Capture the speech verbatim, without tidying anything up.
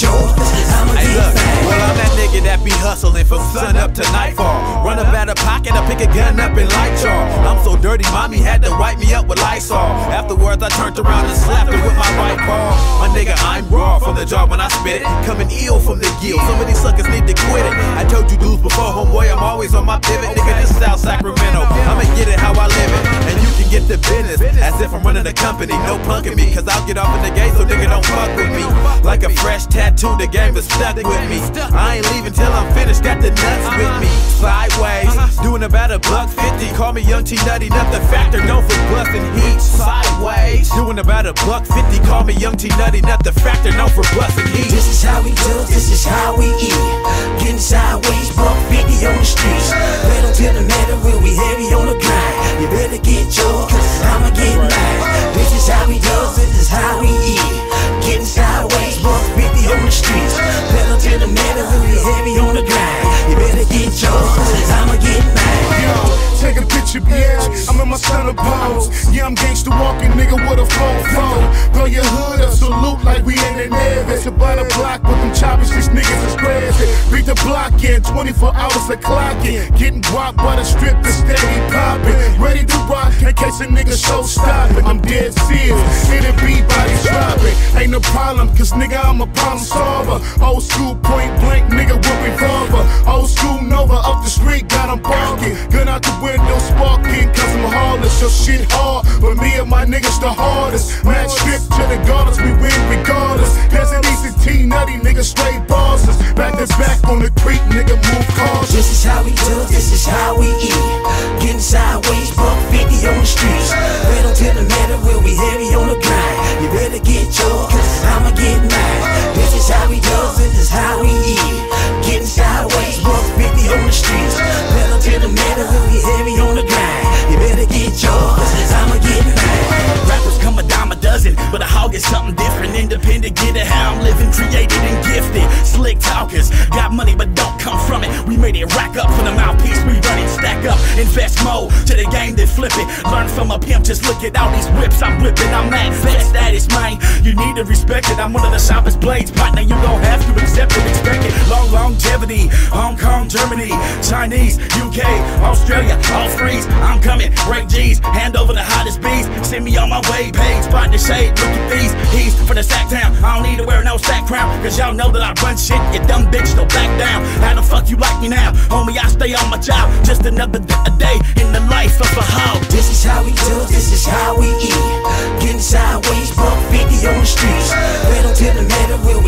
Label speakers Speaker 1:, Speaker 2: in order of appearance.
Speaker 1: yours, I'ma
Speaker 2: hey,
Speaker 1: get
Speaker 2: look,
Speaker 1: mine.
Speaker 2: well, I'm that nigga that be hustling from sun up to nightfall. Run up out of pocket, I pick a gun up and light y'all. I'm so dirty, mommy had to wipe me up with Lysol. Afterwards, I turned around and slapped her with my right paw. My nigga, I'm raw from the jaw when I spit it. Coming ill from the gill, some of these suckers need to quit it. I told you dudes before, homeboy, I'm always on my pivot. Nigga, this South Sacramento, I'ma get it how I live it. And you can get the business, as if I'm running the company. No punking me, cause I'll get off in the gate, so nigga don't fuck with me. Like a fresh tattoo, the game is stuck with me. I ain't leaving till I'm finished, got the nuts with me. Sideways, doing about a buck fifty. Call me Young T Nutty, not the factor, known for busting heat. Sideways, doing about a buck fifty. Call me Young T Nutty, not the factor, known for busting heat.
Speaker 1: This is how we do, this is how we eat. Getting sideways, buck fifty on the streets. Pedal to the metal, we'll be heavy on the grind. You better get yours, I'ma get mine. This is how we do, this is how we eat. Getting sideways, buck fifty on the streets. Pedal to the metal, we'll be heavy on the grind. You better get yours, I'ma get mine.
Speaker 3: Yo, take a picture, bitch. I'm in my center pose. Yeah, I'm gangsta walking, nigga, with a fofo. Throw your hood up, salute like we in the Navy. About a block with them choppers, these niggas is crazy. Beat the block in, twenty-four hours of clocking. Getting guap by the strip, the steady popping. Ready to rock in case a nigga show stopping. I'm dead serious, hit it beat bodies dropping. Ain't no problem, cause nigga, I'm a problem solver. Old school point blank, nigga with revolver. Old school Nova up the street, got him barking. Gun out the window, sparking, cause I'm heartless. Your shit hard, but me and my niggas the hardest. Match trip to the garters, we win regardless. There's an easy T Nutty, nigga, straight bosses. Back to back on the creek, nigga, move cautious.
Speaker 1: This is how we do, this is how we eat. Getting sideways, buck fifty on the streets. Pedal to the metal, we'll be heavy on the grind. You better get yours, I'ma get mine. This is how we do, this is how we eat. Getting sideways, buck fifty on the streets. Pedal to the metal, we'll be heavy on the grind. You better get yours, I'ma get mine.
Speaker 4: Rappers come a dime a dozen, but a hog is something different. Independent, get it how I'm living, created and gifted. Slick talkers, got money but don't come from it. We made it rack up for the mouthpiece, we run it, stack up. Invest more to the game, then flip it. Learn from a pimp, just look at all these whips I'm whipping. I'm at vet status, man. You need to respect it. I'm one of the sharpest blades, partner. You gon' have to accept it, expect it. Long longevity, Hong Kong, Germany, Chinese, U K, Australia, all freeze. I'm coming, break G's, hand over the hottest bees. Send me on my way page, spot the shade, look at these. He's for the sack town. I don't need to wear no sack crown, cause y'all know that I run shit. You dumb bitch, don't back down. How the fuck you like me now? Homie, I stay on my job. Just another a day in the life of a hoe.
Speaker 1: This is how we do, this is how we eat. Getting sideways, buck fifty on the streets. Pedal to the metal, we'll